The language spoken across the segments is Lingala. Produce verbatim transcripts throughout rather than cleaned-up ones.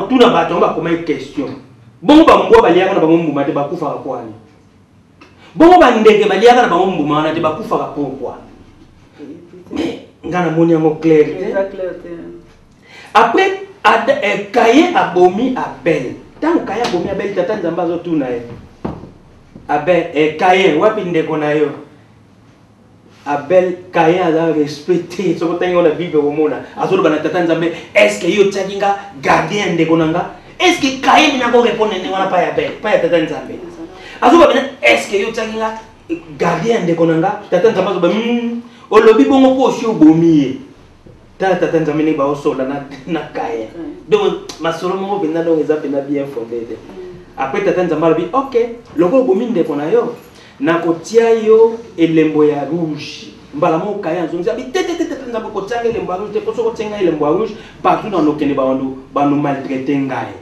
tout na bato ba comme question bongo ba mbo ba liaka na bango mbuma te ba kufa ka kwani bongo ba ndeke ba liaka na bango mbuma na te ba kufa ka pourquoi mais ngana moni yango clair après Kaye abomi Abel tant Kaye abomi Abel tata nzamba zo tuna ye Abel et Kaye wapi ndeko na yo Abel Kaye a respecté ce que on a Bible au monde azolo bana tata nzambe est-ce que yo tsakinga gardien ndeko nanga est-ce que Kaye bina ko répondre ne wana pa ya Abel pa ya tata nzambe azolo bana est-ce que yo tsakinga gardien ndeko nanga tata nzamba zo ba olobi bongo ko shi obomi tata tata nzambe ne ba osola na na Kaye donc masolo mo bina donc eza pena bien fondé après tata nzamba lobi OK loko obomi ndeko na yo na kotia yo elembo ya rouge mbala mo Kaye nzonzi abi tete tete nzamba ko tanga elembo ya rouge te ko so ko tanga elembo ya rouge partout dans nos kene ba wandu ba nous maltraiter ngai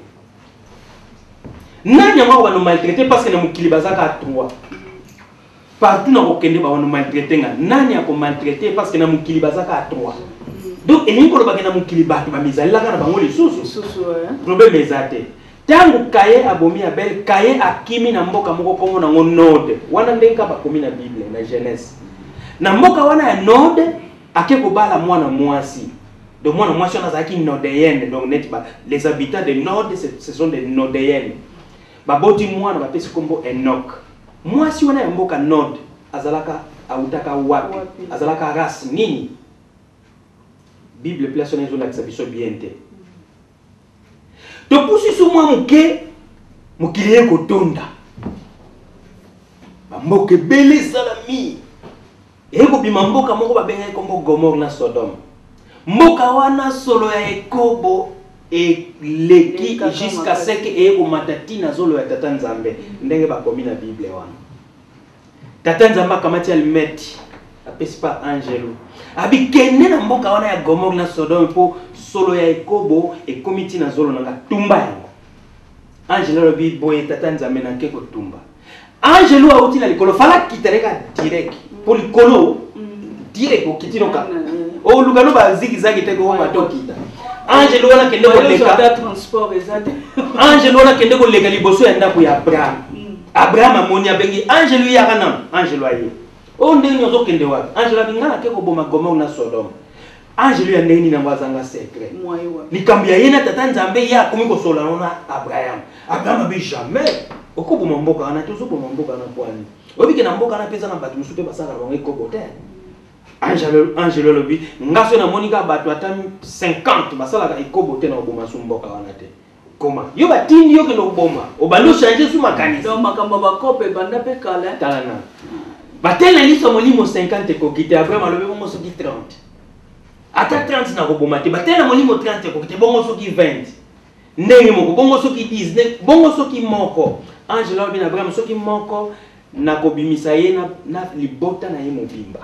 nani yango ba nous maltraiter parce que na mukili bazaka trois partout na ko kende ba wandu maltraiter ngai nani ako maltraiter parce que na mukili bazaka trois donc et ngolo ba kena mukili ba ba mizali la kana bango lisusu susu problème ezate tangu Kaye abomi Abel Kaye akimi na mboka moko kongo na ngonode wana ndenga ba komi na Bible na Genèse na mboka wana ya node ake ko bala mwana mwasi de mwana mwasi na zaki nodéenne donc net ba les habitants de node ce sont des nodéennes ba boti mwana ba pesi kombo Enoch mwasi wana ya mboka node azalaka autaka wapi azalaka race nini Bible place on ezona kisabiso bien te to pusi sumwa muke mukiliye kotonda bamboke bele salami eko bima mboka moko babenga kombo Gomorrhe na Sodome mboka wana solo ya ekobo e leki jusqu'à ce que eko matatina zolo ya tata nzambe ndenge bakomi na Bible wana tata nzamba kamati almeti apesi pa angelo abi kende na mboka wana ya Gomorrhe na Sodome po solo ya ekobo e komiti na zolo nanga tumba yango angelo lobi boye tata nzambe na ke ko tumba angelo auti na likolo fala kitereka direct po likolo direct ko kitinoka o lugano ba zigi zagi te ko matokita angelo wana kende ko leka transport ezate angelo wana kende ko leka liboso ya ndako ya Abraham Abraham amoni abengi angelo ya kana angelo aye o ndenge nyozo kende wapi angelo bingana ke ko boma Gomorrhe na Sodome angelo ya ndenge na bazanga secret likambia yena tata nzambe ya komi ko sola na Abraham Abraham bi jamais okubu mboka ana tozo ko mboka na kwani obike na mboka na pesa na batu musupe basaka bango ekobote angelo angelo lobi ngaso na monika batu ata cinquante basala ka ekobote na oboma sumboka wana te koma yo batindi yo ke no boma obalo changer su makanisa donc makamba bakope banda pe kala talana batela liso molimo cinquante ko kite Abraham lobi bongo soki trente ata trente na koboma te batela molimo trente ko kite bongo soki vingt ndenge moko bongo soki dix bongo soki moko angelo lobi na Abraham soki moko na kobimisa ye na na libota na ye mobimba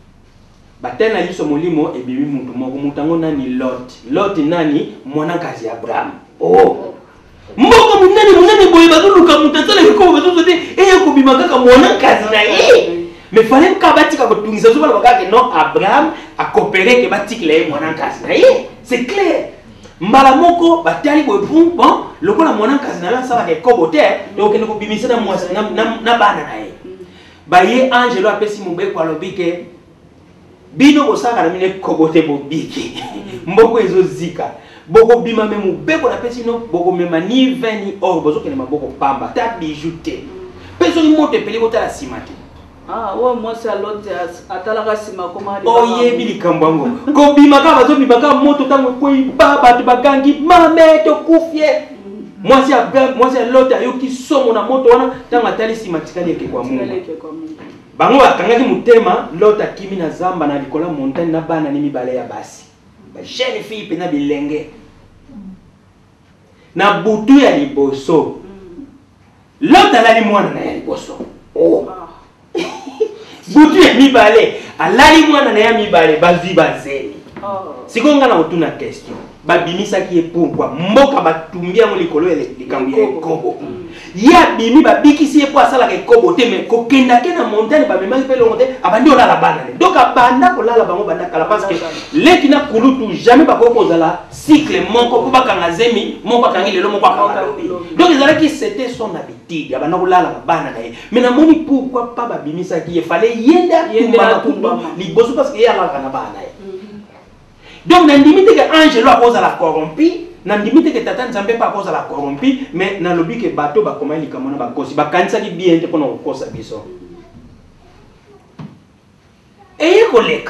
batela liso molimo ebimi mutu moko mutango nani Lot Lot nani mwana kazi Abraham oh moko munani munani boye bazuluka mutasala ko bazuzo te e ko bima kaka mwana kazi na ye mais fallait ka batika ko tungisa zo bala bakake non Abraham a coopéré ke batika le mwana kazi na ye c'est clair mbala moko batali boye bon bon lokola mwana kazi na la sala ke kobote donc ne ko bimisa na mwasi na na bana na ye ba ye angelo apesi mumbe kwa lobike bino osaka na mine kobote bobiki mboko ezo zika boko bima memu beko na pesi no boko mema ni vingt ni or bozo kene maboko pamba ta bijouté peso ni mote peli ko tala simati ah wa moi c'est l'autre atala ka sima koma oh yebi likambango ko bima ka bazo bima ka moto tango ko baba to bagangi mame to kufie moi c'est moi c'est l'autre ayoki somo na moto wana tango atali simatikali yake kwa Mungu bango bakangaki mutema lota kimi na zamba na likola montagne na bana ni mibale ya basi ba jeune fille pena bilenge na butu ya liboso lota lali mwana na ya liboso oh butu ya mibale alali mwana na ya mibale bazwi bazeli sikonga na utuna question babimisa ki pourquoi mboka batumbia mo likolo ele likambi ekobo ya bimi babikisi epo asala ke kobo te mais ko kenda ke na montagne ba memaki pe longote abandi ola la bana donc abanda ko la bango banda kala parce que leki na kulutu jamais ba ko kozala cycle moko ko bakanga zemi moko kangi lelo moko akanga donc ezala ki c'était son habitude abanda ko la la bana na ye mais na moni pourquoi pas babimisa ki il fallait yenda yenda tumba liboso parce que ya la kana bana ye. Donc, n'a limite que Angelo a cause à la corrompu, n'a limite que Tata Nzambe pas à cause à la corrompu, mais n'a lobby que bateau va comment il comment va cause, va cancer qui bien te qu'on cause à bison. Et il collègue,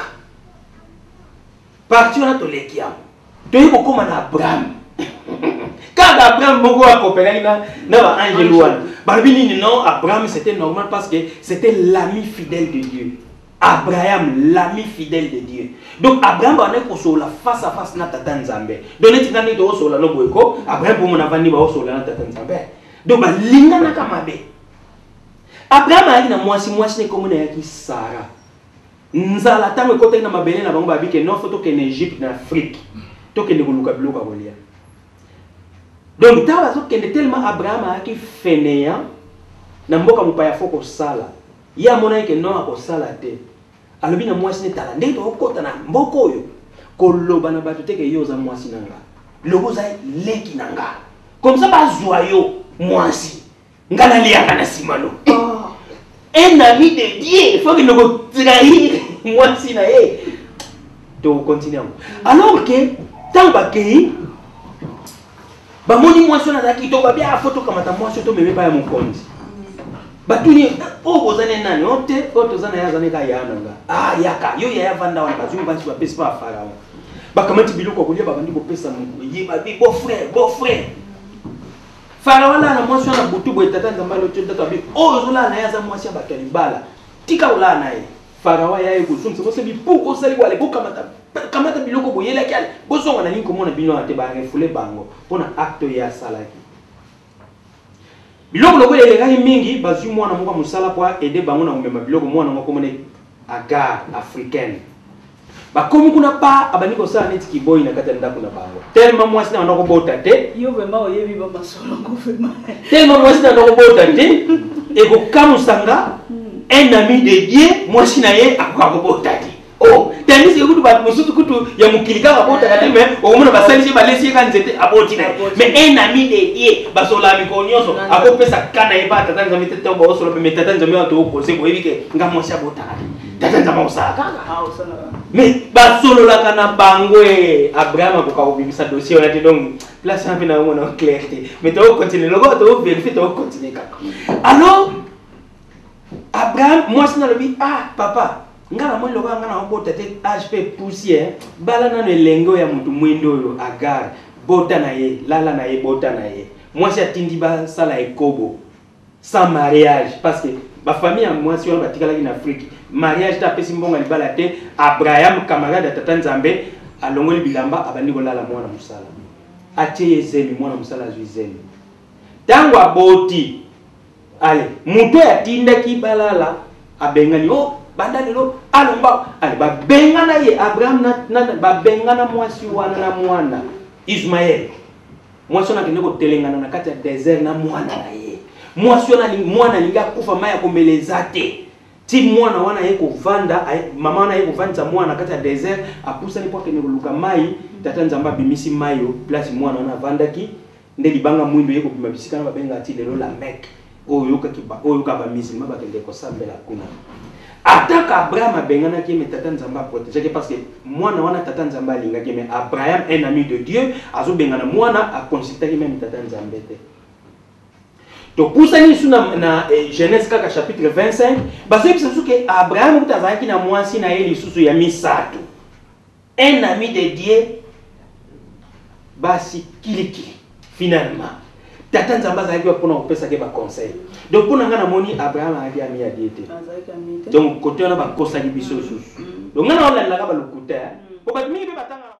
parti on a tous les qui a, tu es comme un Abraham. Quand Abraham beaucoup à coopérer na na Angelo, balbini non Abraham c'était normal parce que c'était l'ami fidèle de Dieu. Abraham, l'ami fidèle de Dieu. Donc Abraham va être sur la face à face na Tata Nzambe. Donc les titans de sur la no boyko. Abraham pour mon avani va sur la Tata Nzambe. Donc ba linga na kamabe. Abraham a dit na moi si moi si ne comme na yaki Sarah. Nzala tango côté na mabele na bango babi que non photo que en Égypte na Afrique. To que ne koluka bloka bolia. Donc ta bazo que tellement Abraham a ki fainéant na mboka mupaya foko sala. Ya mona ke non ako sala te. Alobi na mwasi ne tala ndeko okota na mboko oyo. Koloba na bato te ke yo za mwasi nanga. Lobo za leki nanga. Comme ça ba joyeux mwasi. Ngana liaka na simano. Un ami de Dieu, il faut que nous trahir mwasi na ye. To continuons. Alors que tant ba ke ba moni mwasi na zaki to ba bia photo kama ta mwasi to meme ba ya mokonzi. Batuni o bozane nani ote oto zana ya zane ka yananga ah yaka yo ya vanda wana bazungu bantu ba pesa pa farao bakamati biloko kolia babandi ko pesa mungu ye ba bi beau frère beau frère farao la na mwasi na butu bo tata nzamba lo tata to bi o zola na ya za mwasi ba kanibala tika ola na ye farao ya ye kusumsa bo se bi puko sali wale ko kamata kamata biloko bo yela kyale bo songa na ninko mona bino ate ba refule bango pona acte ya salaki. Biloko loko ele ngai mingi bazu mwana moko musala kwa aider bango na umema biloko mwana moko mone agar africaine. Ba komu kuna pa abani ko sala neti kiboy na kata ndako na bango. Tellement mwasi na ndako bota te. Yo vema oyebi ba masolo ko vema. Tellement mwasi na ndako bota te. E ko kamusanga un ami de Dieu mwasi na ye akwa bota te. Oh, tandis que kutu ba musutu kutu ya mukilika abota kate me okomona basalisi balesi ka nzete aboti na mais un ami de Dieu basola mi konyoso akopesa kana eba tata nzambe tete ba osola me tata nzambe wato opose bo ebike nga mwasi abota tata nzambe osala kaka ah osala mais basolola kana bangwe Abraham akoka obimisa dossier on a dit donc place un peu na mona clarté mais to continuer logo to vérifier to continuer kaka alors Abraham mwasi na lobi ah papa ngana mo loba ngana obota te H P poussière bala na elengo ya mutu mwindo yo agar bota na ye lala na ye bota na ye moi si atindi ba sala ekobo sans mariage parce que ba famille moi si on batikala en Afrique mariage ta pesi mbonga libala te Abraham camarade tata Nzambe alongoli bilamba abandi ko lala mwana musala atie zemi mwana musala zuizemi tango aboti ale mutu atinda ki balala abengani oh bandali lo alomba ali ba bengana ye Abraham na, na ba bengana mwasi wana na mwana Ismaël mwasi na kende ko telengana na kati ya désert na mwana na ye mwasi na mwana linga kufa maya komeleza te ti mwana wana ye ko vanda mama na ye ko vanda mwana kati ya désert apusa ni poke ne luka mai tata Nzamba bimisi mayo place mwana na vanda ki nde libanga mwindo ye ko bima bisika na ba benga ti lelo la Mecque oyo ka kiba oyo ka ba musulman ba kende ko sambela kuna. Attaque Abraham a bengana qui met Tata Nzamba protéger parce que moi na wana Tata Nzamba linga qui met Abraham un ami de Dieu azo bengana moi na a consulter qui même Tata Nzamba te. Donc pour ça ni suna na Genèse kaka chapitre vingt-cinq parce que c'est que Abraham utazaki ki na mwasi na yeli susu ya misatu. Un ami de Dieu basi kiliki finalement Tata Nzamba zaki pour na pesa ke ba conseil. Donc pour ngana moni Abraham a dit ami ya diete. Donc côté on a ba kosa ki biso susu. Donc ngana on la la ka ba lokuta. Ko ba mi be batanga